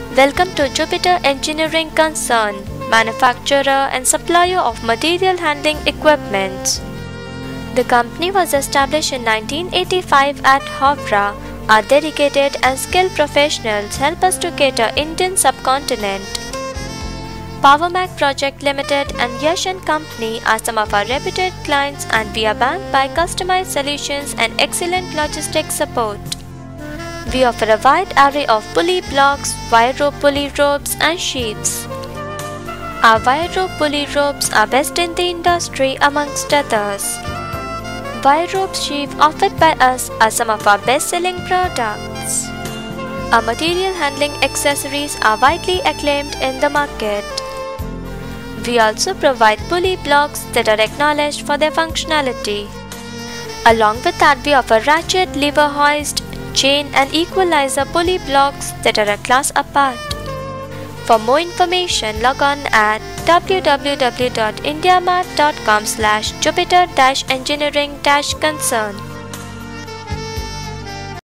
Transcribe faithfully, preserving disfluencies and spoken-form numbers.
Welcome to Jupiter Engineering Concern, manufacturer and supplier of material handling equipment. The company was established in nineteen eighty-five at Howrah. Our dedicated and skilled professionals help us to cater Indian subcontinent. PowerMac Project Limited and Yash and Company are some of our reputed clients, and we are backed by customized solutions and excellent logistics support. We offer a wide array of pulley blocks, wire rope pulley ropes and sheaths. Our wire rope pulley ropes are best in the industry amongst others. Wire rope sheath offered by us are some of our best-selling products. Our material handling accessories are widely acclaimed in the market. We also provide pulley blocks that are acknowledged for their functionality. Along with that, we offer ratchet, lever hoist, chain and equalizer pulley blocks that are a class apart. For more information, log on at w w w dot indiamat dot com slash jupiter dash engineering dash concern.